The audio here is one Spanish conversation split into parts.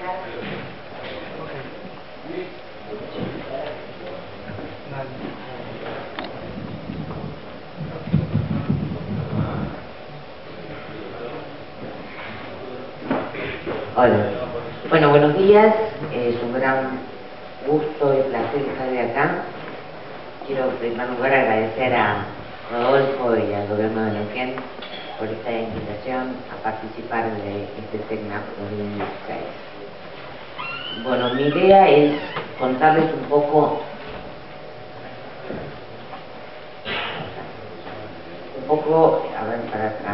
Hola. Bueno, buenos días. Es un gran gusto y placer estar de acá. Quiero en primer lugar agradecer a Rodolfo y al gobierno de Neuquén por esta invitación a participar de este TECNAP 2016. Bueno, mi idea es contarles un poco a ver para atrás,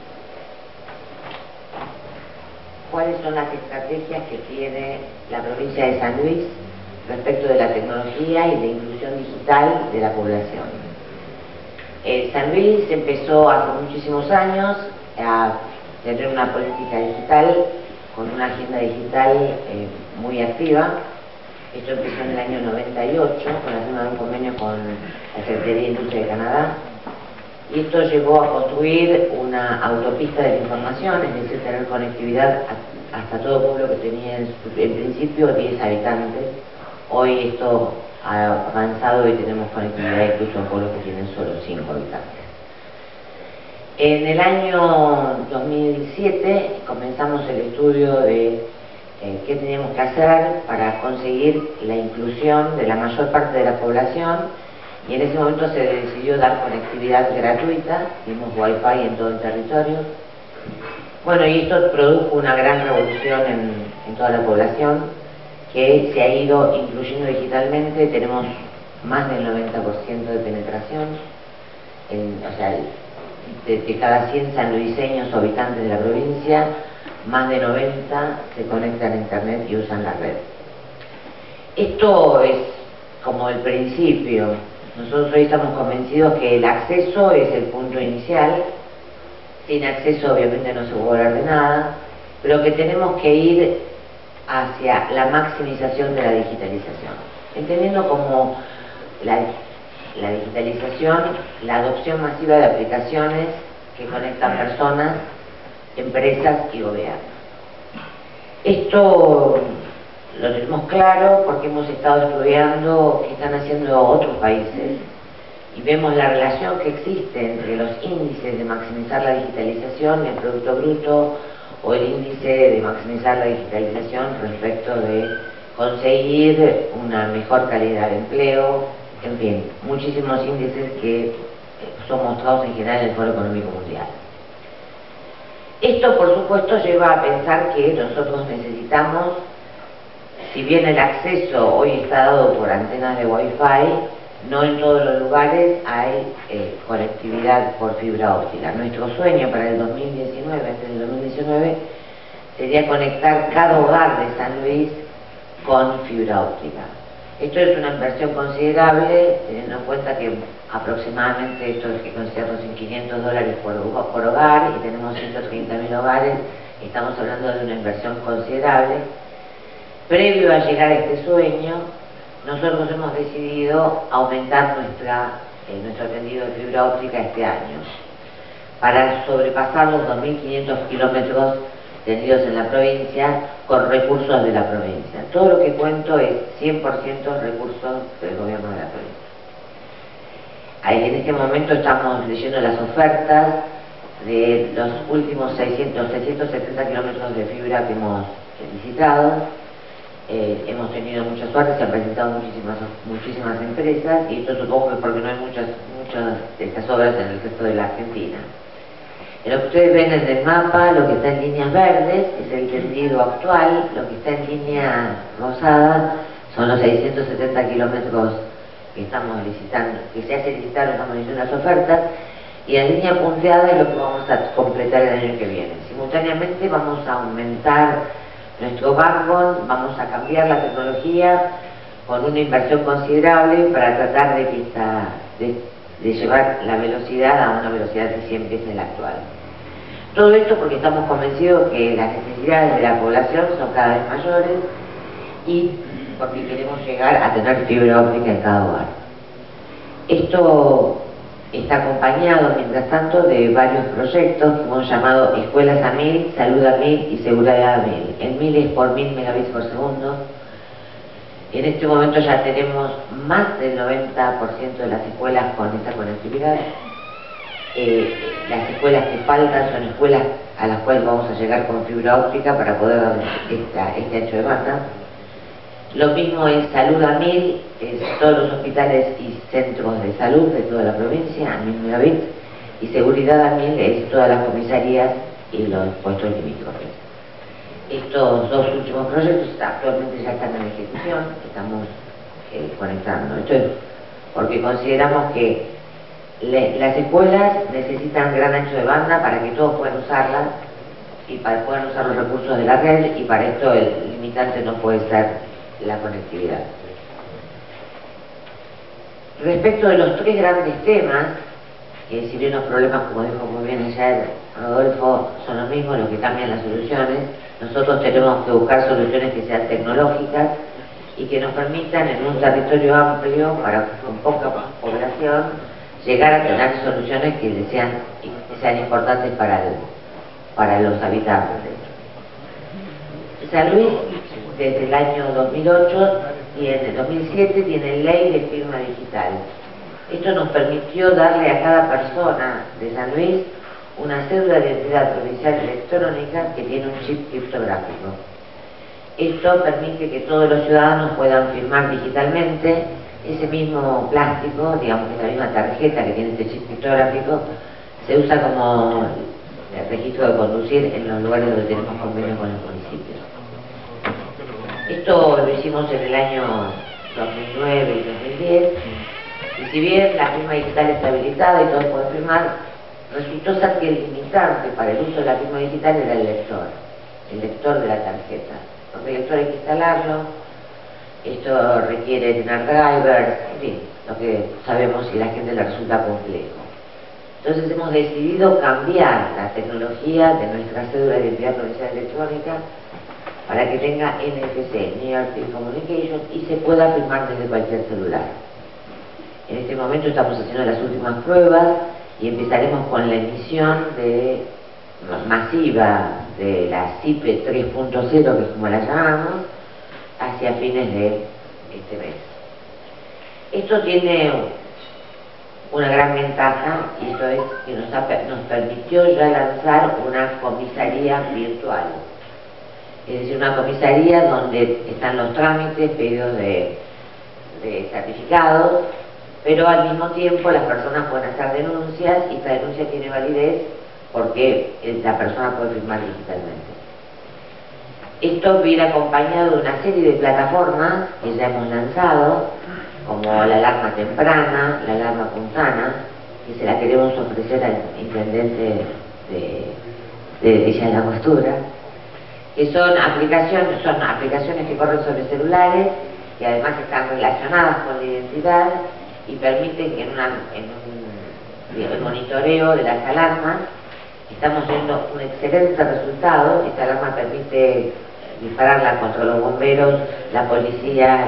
cuáles son las estrategias que tiene la provincia de San Luis respecto de la tecnología y de inclusión digital de la población. San Luis empezó hace muchísimos años a tener una política digital con una agenda digital muy activa. Esto empezó en el año 98 con la firma de un convenio con la Secretaría de Industria de Canadá, y esto llevó a construir una autopista de la información, es decir, tener conectividad hasta todo pueblo que tenía en principio 10 habitantes. Hoy esto ha avanzado y tenemos conectividad incluso en pueblos que tienen solo 5 habitantes. En el año 2007 comenzamos el estudio de qué teníamos que hacer para conseguir la inclusión de la mayor parte de la población, y en ese momento se decidió dar conectividad gratuita, dimos Wi-Fi en todo el territorio. Bueno, y esto produjo una gran revolución en toda la población, que se ha ido incluyendo digitalmente. Tenemos más del 90% de penetración, o sea, de cada 100 sanluiseños o habitantes de la provincia, más de 90 se conectan a internet y usan la red. Esto es como el principio. Nosotros hoy estamos convencidos que el acceso es el punto inicial. Sin acceso obviamente no se puede hablar de nada, pero que tenemos que ir hacia la maximización de la digitalización, entendiendo como la digitalización, la adopción masiva de aplicaciones que conectan personas, empresas y gobiernos. Esto lo tenemos claro porque hemos estado estudiando qué están haciendo otros países y vemos la relación que existe entre los índices de maximizar la digitalización, el Producto Bruto, o el índice de maximizar la digitalización respecto de conseguir una mejor calidad de empleo, en fin, muchísimos índices que son mostrados en general en el Foro Económico Mundial. Esto, por supuesto, lleva a pensar que nosotros necesitamos, si bien el acceso hoy está dado por antenas de Wi-Fi, no en todos los lugares hay conectividad por fibra óptica. Nuestro sueño para el 2019, antes del 2019, sería conectar cada hogar de San Luis con fibra óptica. Esto es una inversión considerable, teniendo en cuenta que aproximadamente esto es que consideramos en $500 por hogar, y tenemos 130.000 hogares. Estamos hablando de una inversión considerable. Previo a llegar a este sueño, nosotros hemos decidido aumentar nuestro tendido de fibra óptica este año para sobrepasar los 2.500 kilómetros tendidos en la provincia con recursos de la provincia. Todo lo que cuento es 100% recursos del gobierno de la provincia. Ahí en este momento estamos leyendo las ofertas de los últimos 670 kilómetros de fibra que hemos licitado. Hemos tenido mucha suerte, se han presentado muchísimas empresas, y esto supongo que porque no hay muchas de estas obras en el resto de la Argentina. Lo que ustedes ven en el mapa, lo que está en líneas verdes es el tendido actual, lo que está en línea rosada son los 670 kilómetros que estamos licitando, que se hace licitar, estamos leyendo las ofertas, y la línea punteada es lo que vamos a completar el año que viene. Simultáneamente vamos a aumentar nuestro backbone, vamos a cambiar la tecnología con una inversión considerable para tratar de llevar la velocidad a una velocidad de 100 veces la actual. Todo esto porque estamos convencidos que las necesidades de la población son cada vez mayores, y porque queremos llegar a tener fibra óptica en cada hogar. Esto está acompañado, mientras tanto, de varios proyectos que hemos llamado Escuelas a 1000, Salud a 1000 y Seguridad a 1000. El 1000 es por 1000 megabits por segundo. En este momento ya tenemos más del 90% de las escuelas con esta conectividad. Las escuelas que faltan son escuelas a las cuales vamos a llegar con fibra óptica para poder dar este ancho de banda. Lo mismo es Salud a 1000, es todos los hospitales y centros de salud de toda la provincia, a 1000 megabits, y Seguridad a 1000 es todas las comisarías y los puestos limítrofes. Estos dos últimos proyectos actualmente ya están en ejecución, estamos conectando. Esto es porque consideramos que las escuelas necesitan gran ancho de banda para que todos puedan usarlas y para que puedan usar los recursos de la red, y para esto el limitante no puede ser la conectividad. Respecto de los tres grandes temas, que si bien los problemas, como dijo muy bien ayer Rodolfo, son los mismos, los que cambian las soluciones, nosotros tenemos que buscar soluciones que sean tecnológicas y que nos permitan en un territorio amplio, con poca población, llegar a tener soluciones que sean importantes para los habitantes. San Luis, desde el año 2008 y en el 2007 tiene ley de firma digital. Esto nos permitió darle a cada persona de San Luis una cédula de identidad provincial electrónica que tiene un chip criptográfico. Esto permite que todos los ciudadanos puedan firmar digitalmente. Ese mismo plástico, digamos que esa misma tarjeta que tiene este chip criptográfico, se usa como registro de conducir en los lugares donde tenemos convenio con los municipios. Esto lo hicimos en el año 2009 y 2010, y si bien la firma digital está habilitada y todos pueden firmar, resultó ser que el limitante para el uso de la firma digital era el lector de la tarjeta. Porque el lector hay que instalarlo, esto requiere tener drivers, en fin, lo que sabemos y a la gente le resulta complejo. Entonces hemos decidido cambiar la tecnología de nuestra cédula de identidad provincial electrónica para que tenga NFC, Near Field Communication, y se pueda firmar desde cualquier celular. En este momento estamos haciendo las últimas pruebas y empezaremos con la emisión masiva de la CIPE 3.0, que es como la llamamos, hacia fines de este mes. Esto tiene una gran ventaja, y esto es que nos permitió ya lanzar una comisaría virtual. Es decir, una comisaría donde están los trámites, pedidos de certificados, pero al mismo tiempo las personas pueden hacer denuncias, y esta denuncia tiene validez porque la persona puede firmar digitalmente. Esto viene acompañado de una serie de plataformas que ya hemos lanzado, como la alarma temprana, la alarma puntana, que se la queremos ofrecer al intendente de Villa de la Angostura, que son aplicaciones que corren sobre celulares, que además están relacionadas con la identidad y permiten que en el monitoreo de las alarmas estamos viendo un excelente resultado. Esta alarma permite dispararla contra los bomberos, la policía,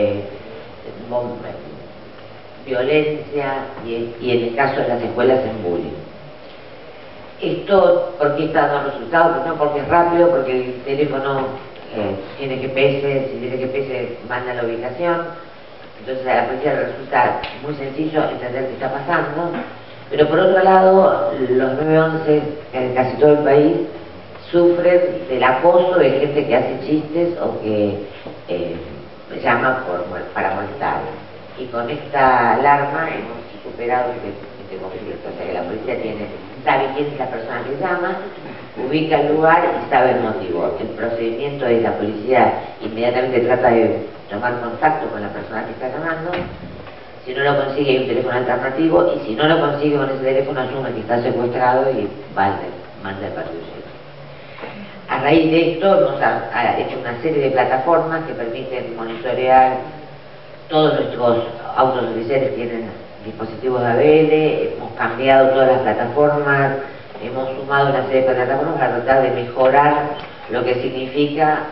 violencia y en el caso de las escuelas en bullying. Esto, ¿por qué está dando resultados? Pues no porque es rápido, porque el teléfono tiene GPS, si tiene GPS manda la ubicación, entonces a la policía le resulta muy sencillo entender qué está pasando. Pero por otro lado, los 911 en casi todo el país sufren del acoso de gente que hace chistes o que llama para molestar. Y con esta alarma hemos superado este conflicto. O sea que la policía sabe quién es la persona que llama, ubica el lugar y sabe el motivo. El procedimiento es: la policía inmediatamente trata de tomar contacto con la persona que está llamando. Si no lo consigue, hay un teléfono alternativo, y si no lo consigue con ese teléfono, asume que está secuestrado y manda el patrullero. A raíz de esto hemos hecho una serie de plataformas que permiten monitorear. Todos nuestros autos oficiales tienen dispositivos de ABL, hemos cambiado todas las plataformas, hemos sumado una serie de plataformas para tratar de mejorar lo que significa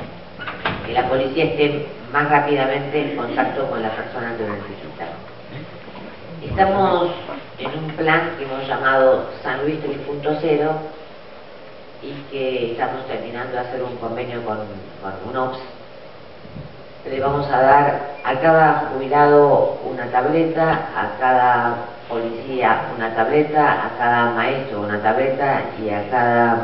que la policía esté más rápidamente en contacto con la persona que lo necesita. Estamos en un plan que hemos llamado San Luis 3.0 y que estamos terminando de hacer un convenio con UNOPS. Le vamos a dar a cada jubilado una tableta, a cada policía una tableta, a cada maestro una tableta y a cada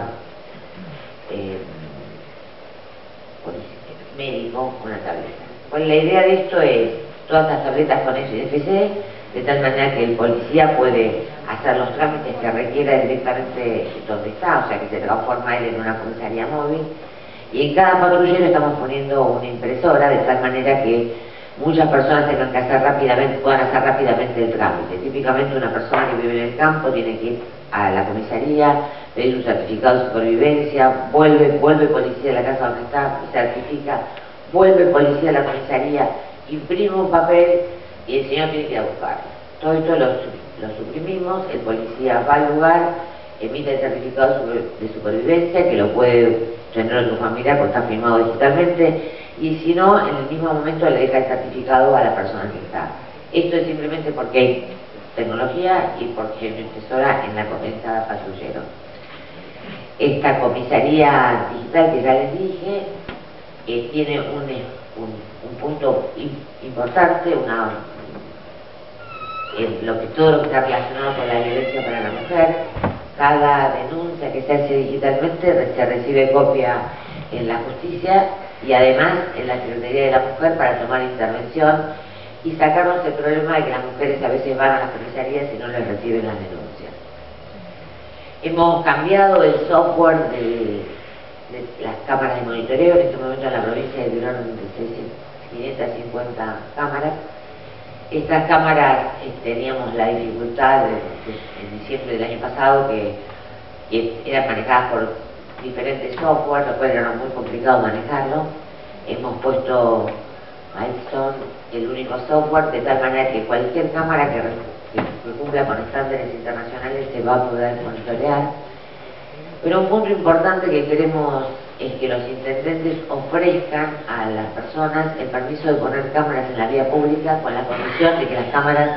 médico una tableta. Pues la idea de esto es todas las tabletas con NFC, de tal manera que el policía puede hacer los trámites que requiera directamente donde está, o sea que se transforma él en una comisaría móvil, y en cada patrullero estamos poniendo una impresora de tal manera que muchas personas tengan que hacer rápidamente, puedan hacer rápidamente el trámite. Típicamente una persona que vive en el campo tiene que ir a la comisaría, pedir un certificado de supervivencia, vuelve policía a la casa donde está y certifica, vuelve policía a la comisaría, imprime un papel y el señor tiene que ir a buscarlo. Todo esto lo suprimimos, el policía va al lugar, emite el certificado de supervivencia, que lo puede tener otro familiar porque está firmado digitalmente, y si no, en el mismo momento le deja el certificado a la persona que está. Esto es simplemente porque hay tecnología y porque hay una impresora en cada patrullero. Esta comisaría digital que ya les dije tiene un punto importante, todo lo que está relacionado con la violencia para la mujer. Cada denuncia que se hace digitalmente se recibe copia en la justicia y además en la Secretaría de la Mujer para tomar intervención y sacarnos el problema de que las mujeres a veces van a las comisarías y no les reciben las denuncias. Hemos cambiado el software de las cámaras de monitoreo. En este momento en la provincia hay de 550 cámaras. Estas cámaras teníamos la dificultad en diciembre del año pasado que eran manejadas por diferentes software, lo cual era muy complicado manejarlo. Hemos puesto Milestone, el único software, de tal manera que cualquier cámara que cumpla con estándares internacionales se va a poder monitorear. Pero un punto importante que queremos es que los intendentes ofrezcan a las personas el permiso de poner cámaras en la vía pública con la condición de que las cámaras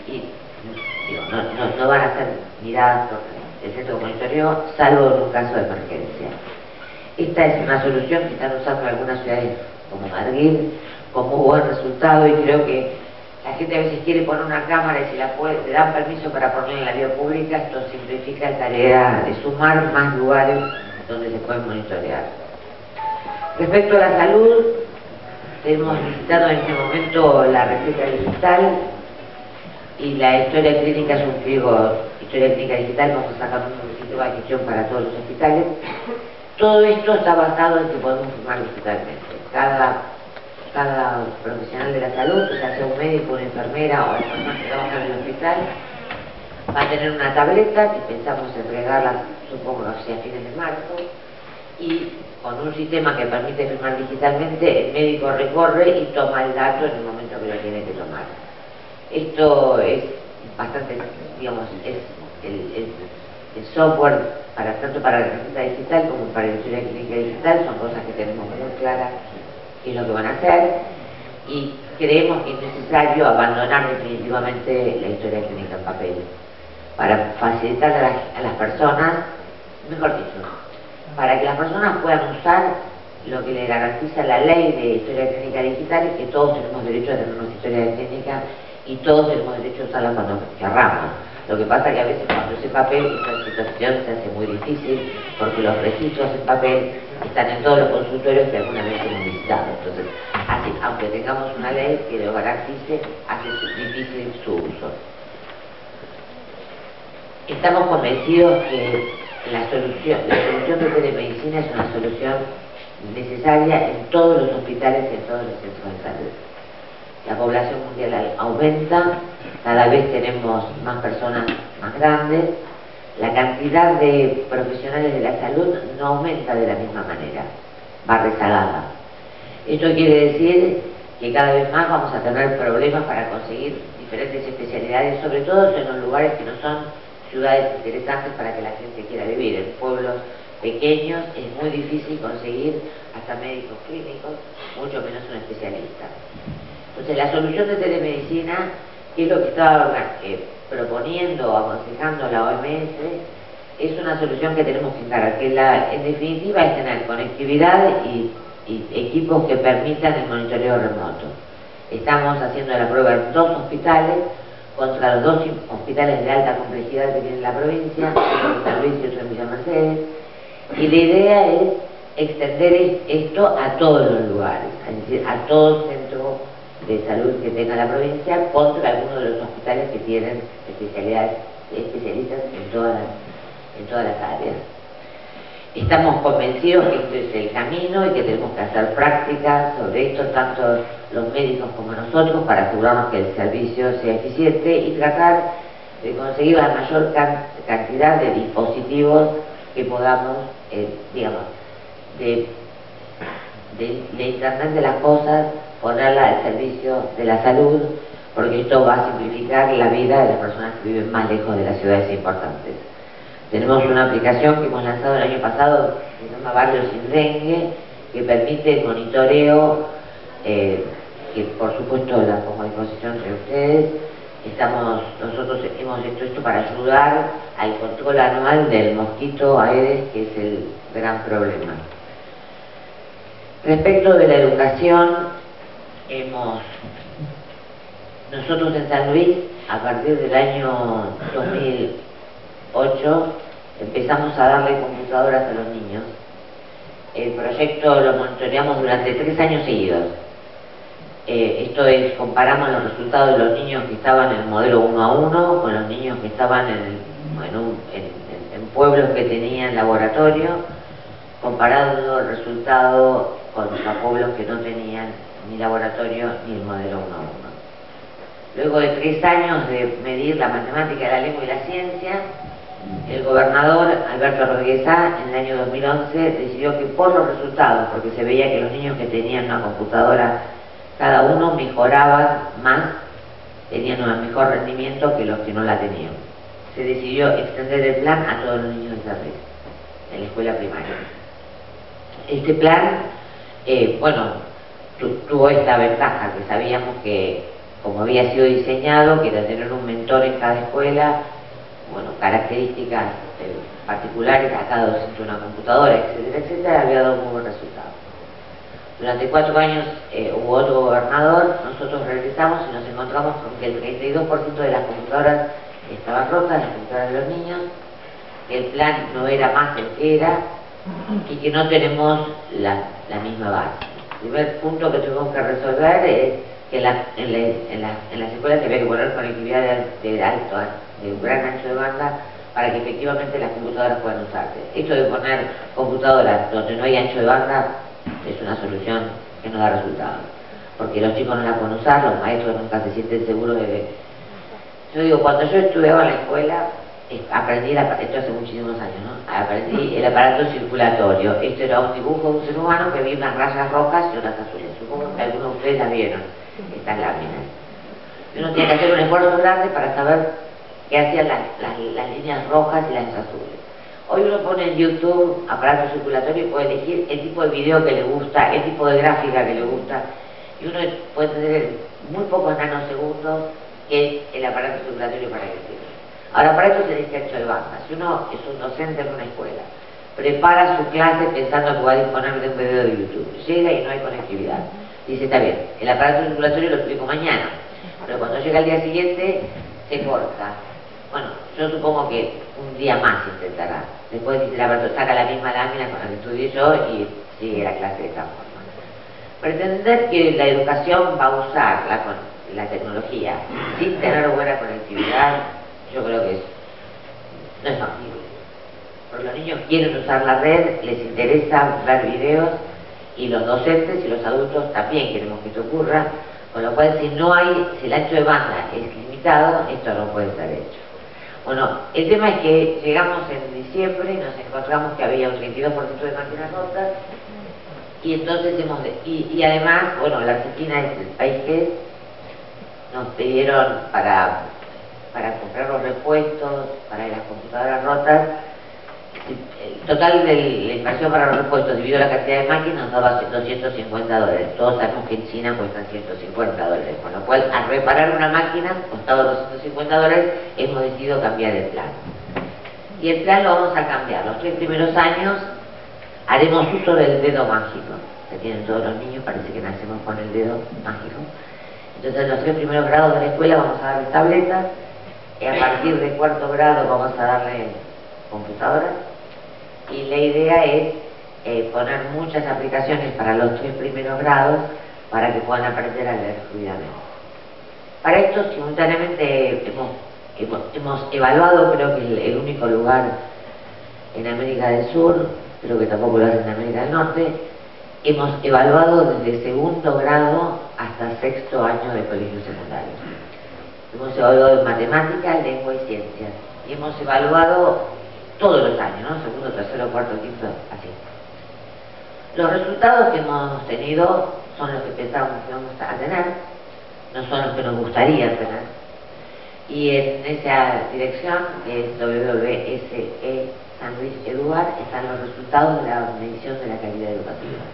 no van a ser miradas por el centro de monitoreo, salvo en un caso de emergencia. Esta es una solución que están usando algunas ciudades como Madrid con muy buen resultado, y creo que la gente a veces quiere poner una cámara y si le dan permiso para ponerla en la vía pública, esto simplifica la tarea de sumar más lugares donde se pueden monitorear. Respecto a la salud, hemos visitado en este momento la receta digital y la historia clínica es un pliego, historia clínica digital, vamos a sacar un sistema de gestión para todos los hospitales. Todo esto está basado en que podemos firmar digitalmente. Cada profesional de la salud, ya sea un médico, una enfermera o la persona que trabaja en el hospital, va a tener una tableta que pensamos entregarla, supongo, hacia fines de marzo, y con un sistema que permite firmar digitalmente, el médico recorre y toma el dato en el momento que lo tiene que tomar. Esto es bastante, digamos, es el software tanto para la receta digital como para la historia clínica digital, son cosas que tenemos muy claras qué es lo que van a hacer, y creemos que es necesario abandonar definitivamente la historia clínica en papel para facilitar a las personas, mejor dicho, para que las personas puedan usar lo que le garantiza la ley de historia clínica digital, y que todos tenemos derecho a tener una historia clínica y todos tenemos derecho a usarla cuando querramos. Lo que pasa es que a veces cuando ese papel, esa situación se hace muy difícil porque los registros en papel están en todos los consultorios que alguna vez hemos visitado. Entonces, así, aunque tengamos una ley que lo garantice, hace difícil su uso. Estamos convencidos que la solución de telemedicina es una solución necesaria en todos los hospitales y en todos los centros de salud. La población mundial aumenta, cada vez tenemos más personas más grandes, la cantidad de profesionales de la salud no aumenta de la misma manera, va rezagada. Esto quiere decir que cada vez más vamos a tener problemas para conseguir diferentes especialidades, sobre todo en los lugares que no son ciudades interesantes para que la gente quiera vivir. En pueblos pequeños es muy difícil conseguir hasta médicos clínicos, mucho menos un especialista. Entonces la solución de telemedicina que es lo que estaba proponiendo, aconsejando la OMS, es una solución que tenemos que encarar, que en definitiva es tener conectividad y equipos que permitan el monitoreo remoto. Estamos haciendo la prueba en 2 hospitales, contra los 2 hospitales de alta complejidad que tiene la provincia, uno en San Luis y otro en Villa Mercedes, y la idea es extender esto a todos los lugares, es decir, a todo centro de salud que tenga la provincia, contra algunos de los hospitales que tienen especialistas en todas las áreas. Estamos convencidos que este es el camino y que tenemos que hacer prácticas sobre esto, tanto los médicos como nosotros, para asegurarnos que el servicio sea eficiente y tratar de conseguir la mayor cantidad de dispositivos que podamos, digamos, de Internet de las cosas, ponerla al servicio de la salud, porque esto va a simplificar la vida de las personas que viven más lejos de las ciudades importantes. Tenemos una aplicación que hemos lanzado el año pasado, que se llama Barrio Sin Dengue, que permite el monitoreo, que por supuesto la pongo a disposición de ustedes. Nosotros hemos hecho esto para ayudar al control anual del mosquito Aedes, que es el gran problema. Respecto de la educación, nosotros en San Luis, a partir del año 2008, empezamos a darle computadoras a los niños. El proyecto lo monitoreamos durante 3 años seguidos. Esto es, comparamos los resultados de los niños que estaban en el modelo 1 a 1 con los niños que estaban en pueblos que tenían laboratorio, comparando el resultado con los pueblos que no tenían ni laboratorio ni el modelo 1 a 1. Luego de 3 años de medir la matemática, la lengua y la ciencia, el gobernador Alberto Rodríguez A, en el año 2011, decidió que por los resultados, porque se veía que los niños que tenían una computadora, cada uno mejoraban más, tenían un mejor rendimiento que los que no la tenían. Se decidió extender el plan a todos los niños de San Luis, en la escuela primaria. Este plan, tuvo esta ventaja, que sabíamos que, como había sido diseñado, que era tener un mentor en cada escuela, características particulares, a cada docente una computadora, etcétera, etcétera, había dado muy buen resultado. Durante 4 años hubo otro gobernador, nosotros regresamos y nos encontramos con que el 32% de las computadoras estaban rotas, las computadoras de los niños, que el plan no era más el que era y que no tenemos la misma base. El primer punto que tuvimos que resolver es que en las escuelas había que poner conectividad de un gran ancho de banda para que efectivamente las computadoras puedan usarse. Esto de poner computadoras donde no hay ancho de banda es una solución que no da resultado, porque los chicos no la pueden usar, los maestros nunca se sienten seguros de... Yo digo, cuando yo estudiaba en la escuela, aprendí, esto hace muchísimos años, ¿no? Aprendí el aparato circulatorio. Esto era un dibujo de un ser humano que había unas rayas rojas y otras azules. Supongo que algunos de ustedes la vieron, estas láminas. Uno tiene que hacer un esfuerzo grande para saber qué hacían las líneas rojas y las azules. Hoy uno pone en YouTube aparato circulatorio y puede elegir el tipo de video que le gusta, el tipo de gráfica que le gusta, y uno puede tener en muy pocos nanosegundos qué es el aparato circulatorio para que sirve. Ahora, para esto se dice ancho de banda. Si uno es un docente en una escuela, prepara su clase pensando que va a disponer de un video de YouTube, llega y no hay conectividad, dice, está bien, el aparato circulatorio lo explico mañana, pero cuando llega el día siguiente se corta. Bueno, yo supongo que un día más intentará. Después dice el aparato, saca la misma lámina con la que estudié yo y sigue la clase de esta forma. Pretender que la educación va a usar la tecnología sin tener buena conectividad, yo creo que no es factible. Porque los niños quieren usar la red, les interesa ver videos, y los docentes y los adultos también queremos que esto ocurra, con lo cual si el ancho de banda es limitado, esto no puede ser hecho. Bueno, el tema es que llegamos en diciembre y nos encontramos que había un 32% de máquinas rotas, y entonces y además, la Argentina es el país que es, nos pidieron para comprar los repuestos para las computadoras rotas, El total de la inversión para los repuestos dividido la cantidad de máquinas nos daba $250. Todos sabemos que en China cuestan $150, con lo cual al reparar una máquina costaba $250, hemos decidido cambiar el plan. Y el plan lo vamos a cambiar. Los 3 primeros años haremos uso del dedo mágico, que tienen todos los niños, parece que nacemos con el dedo mágico. Entonces en los 3 primeros grados de la escuela vamos a darles tabletas, y a partir del 4.º grado vamos a darle computadoras, y la idea es poner muchas aplicaciones para los 3 primeros grados para que puedan aprender a leer fluidamente. Para esto simultáneamente hemos evaluado, creo que el único lugar en América del Sur, creo que tampoco lo hacen en América del Norte, hemos evaluado desde 2.º grado hasta 6.º año de colegio secundario. Hemos evaluado en matemáticas, lengua y ciencias. Y hemos evaluado todos los años, ¿no? 2.º, 3.º, 4.º, 5.º, así. Los resultados que hemos tenido son los que pensábamos que íbamos a tener, no son los que nos gustaría tener. Y en esa dirección, que es WSE San Luis Eduard, están los resultados de la medición de la calidad educativa.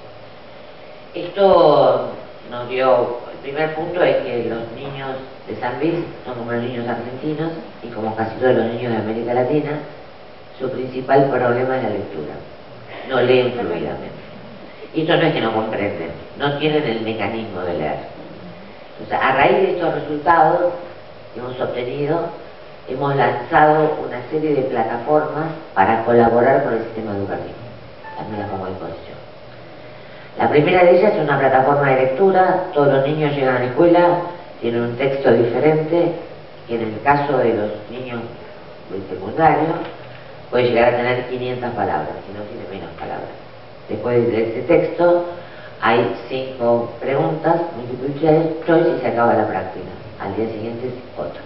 Esto nos dio, el primer punto es que los niños de San Luis son como los niños argentinos y como casi todos los niños de América Latina, su principal problema es la lectura. No leen fluidamente. Y esto no es que no comprenden, no tienen el mecanismo de leer. Entonces, a raíz de estos resultados que hemos obtenido, hemos lanzado una serie de plataformas para colaborar con el sistema educativo. También las pongo a disposición. La primera de ellas es una plataforma de lectura. Todos los niños llegan a la escuela, tienen un texto diferente, que en el caso de los niños del secundario puede llegar a tener 500 palabras, si no tiene menos palabras. Después de ese texto hay 5 preguntas, multiple choice, y se acaba la práctica. Al día siguiente es otra.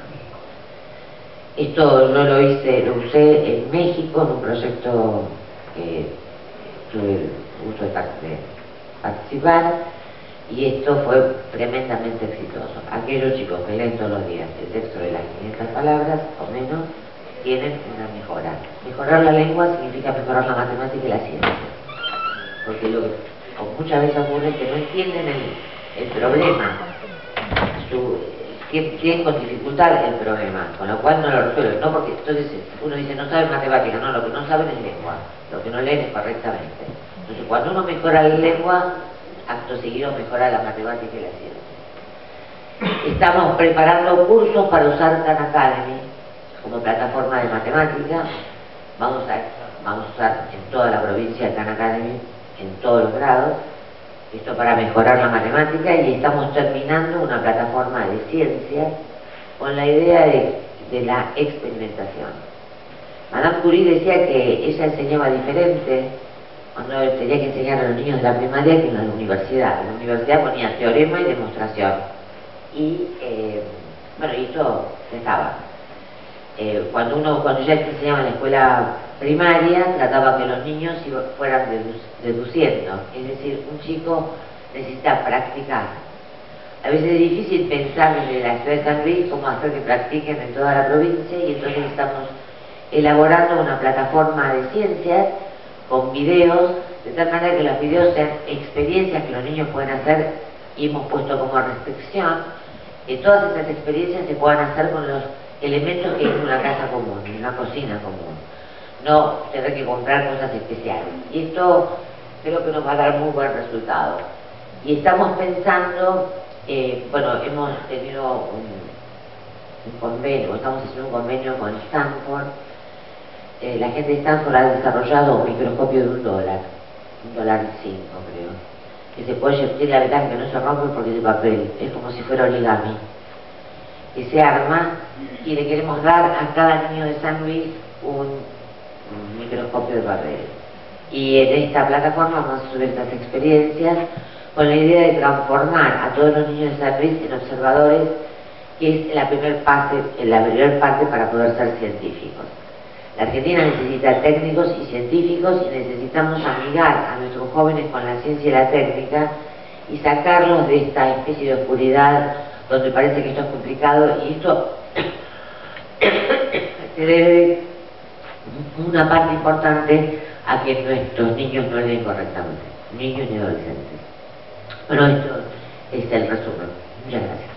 Esto yo lo usé en México en un proyecto que tuve el gusto de participar, y esto fue tremendamente exitoso. Aquellos chicos que leen todos los días el texto de las 500 palabras o menos tienen una mejora. Mejorar la lengua significa mejorar la matemática y la ciencia, porque lo que muchas veces ocurre es que no entienden el problema, tienen con dificultad el problema, con lo cual no lo resuelven, no porque entonces uno dice no sabe matemática, no, lo que no saben es lengua, lo que no leen es correctamente. Entonces cuando uno mejora la lengua, acto seguido mejora la matemática y la ciencia. Estamos preparando cursos para usar Khan Academy como plataforma de matemática. Vamos a usar en toda la provincia Khan Academy, en todos los grados, esto para mejorar la matemática, y estamos terminando una plataforma de ciencias con la idea de la experimentación. Madame Curie decía que ella enseñaba diferente cuando tenía que enseñar a los niños de la primaria que en la universidad. En la universidad ponía teorema y demostración. Y, bueno, y esto se estaba. Cuando ya enseñaba en la escuela primaria, trataba que los niños fueran deduciendo. Es decir, un chico necesita practicar. A veces es difícil pensar desde la ciudad de San Luis cómo hacer que practiquen en toda la provincia, y entonces estamos elaborando una plataforma de ciencias con videos, de tal manera que los videos sean experiencias que los niños pueden hacer, y hemos puesto como restricción que todas esas experiencias se puedan hacer con los elementos que hay en una casa común, en una cocina común, no tener que comprar cosas especiales. Y esto creo que nos va a dar muy buen resultado. Y estamos pensando, bueno, hemos tenido un convenio, estamos haciendo un convenio con Stanford. La gente de Stanford ha desarrollado un microscopio de $1, $1.05 creo, que se puede tiene la ventaja que no se rompe porque es de papel, es como si fuera origami, que se arma, y le queremos dar a cada niño de San Luis un microscopio de papel. Y en esta plataforma vamos a subir estas experiencias con la idea de transformar a todos los niños de San Luis en observadores, que es la primera parte para poder ser científicos. La Argentina necesita técnicos y científicos, y necesitamos amigar a nuestros jóvenes con la ciencia y la técnica y sacarlos de esta especie de oscuridad donde parece que esto es complicado, y esto se debe una parte importante a que nuestros niños no leen correctamente, niños y adolescentes. Bueno, esto es el resumen. Muchas gracias.